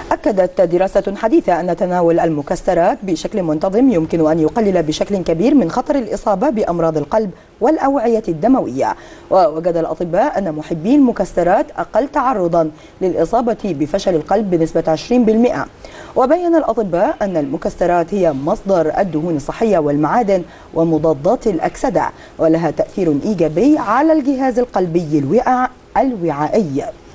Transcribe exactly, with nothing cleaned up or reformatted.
أكدت دراسة حديثة أن تناول المكسرات بشكل منتظم يمكن أن يقلل بشكل كبير من خطر الإصابة بأمراض القلب والأوعية الدموية. ووجد الأطباء أن محبي المكسرات أقل تعرضا للإصابة بفشل القلب بنسبة عشرين بالمئة. وبين الأطباء أن المكسرات هي مصدر الدهون الصحية والمعادن ومضادات الأكسدة، ولها تأثير إيجابي على الجهاز القلبي الوعائي.